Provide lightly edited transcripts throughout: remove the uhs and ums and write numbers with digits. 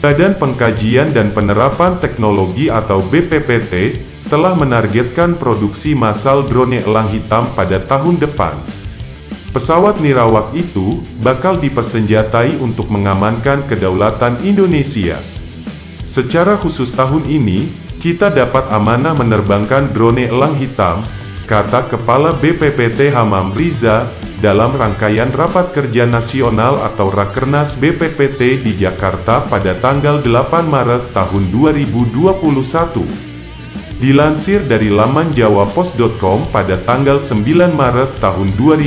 Badan Pengkajian dan Penerapan Teknologi atau BPPT telah menargetkan produksi massal drone elang hitam pada tahun depan. Pesawat nirawak itu bakal dipersenjatai untuk mengamankan kedaulatan Indonesia. Secara khusus tahun ini, kita dapat amanah menerbangkan drone elang hitam, kata Kepala BPPT Hamam Riza, dalam rangkaian Rapat Kerja Nasional atau Rakernas BPPT di Jakarta pada tanggal 8 Maret tahun 2021. Dilansir dari laman jawapos.com pada tanggal 9 Maret tahun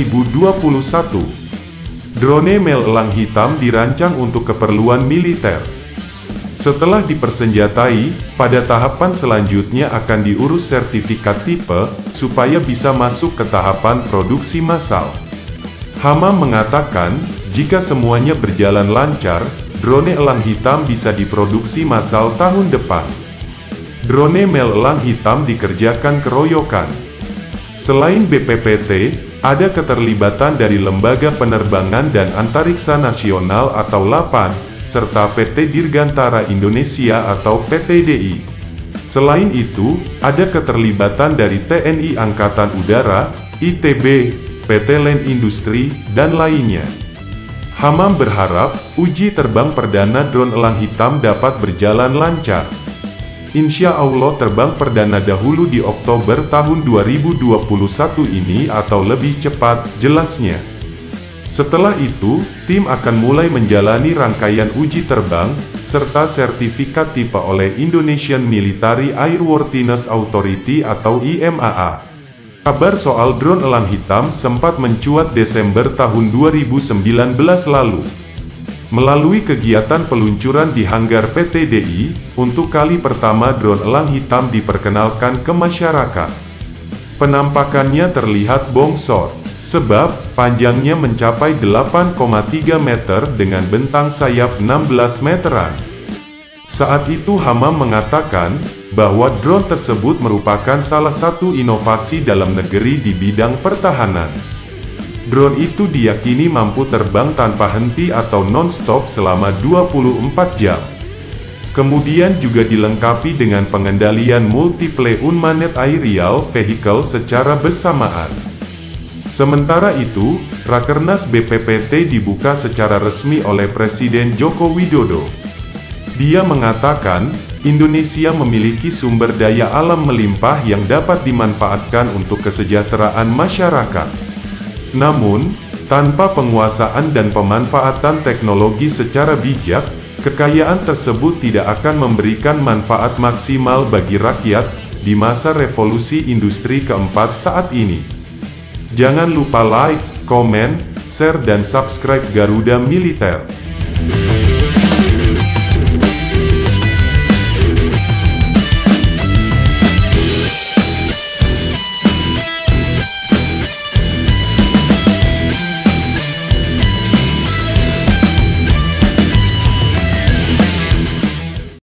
2021. Drone mel elang hitam dirancang untuk keperluan militer. Setelah dipersenjatai, pada tahapan selanjutnya akan diurus sertifikat tipe, supaya bisa masuk ke tahapan produksi massal. Hamam mengatakan, jika semuanya berjalan lancar, drone elang hitam bisa diproduksi massal tahun depan. Drone mel elang hitam dikerjakan keroyokan. Selain BPPT, ada keterlibatan dari Lembaga Penerbangan dan Antariksa Nasional atau LAPAN, serta PT Dirgantara Indonesia atau PTDI. Selain itu, ada keterlibatan dari TNI Angkatan Udara, ITB, PT Land Industri, dan lainnya. Hamam berharap, uji terbang perdana drone elang hitam dapat berjalan lancar. Insya Allah terbang perdana dahulu di Oktober tahun 2021 ini atau lebih cepat, jelasnya. Setelah itu, tim akan mulai menjalani rangkaian uji terbang, serta sertifikat tipe oleh Indonesian Military Airworthiness Authority atau IMAA. Kabar soal drone elang hitam sempat mencuat Desember tahun 2019 lalu. Melalui kegiatan peluncuran di hanggar PTDI, untuk kali pertama drone elang hitam diperkenalkan ke masyarakat. Penampakannya terlihat bongsor, sebab panjangnya mencapai 8,3 meter dengan bentang sayap 16 meteran. Saat itu Hamam mengatakan, bahwa drone tersebut merupakan salah satu inovasi dalam negeri di bidang pertahanan. Drone itu diyakini mampu terbang tanpa henti atau non-stop selama 24 jam. Kemudian juga dilengkapi dengan pengendalian Multiple Unmanned Aerial Vehicle secara bersamaan. Sementara itu, Rakernas BPPT dibuka secara resmi oleh Presiden Joko Widodo. Dia mengatakan, Indonesia memiliki sumber daya alam melimpah yang dapat dimanfaatkan untuk kesejahteraan masyarakat. Namun, tanpa penguasaan dan pemanfaatan teknologi secara bijak, kekayaan tersebut tidak akan memberikan manfaat maksimal bagi rakyat di masa revolusi industri keempat saat ini. Jangan lupa like, komen, share dan subscribe Garuda Militer.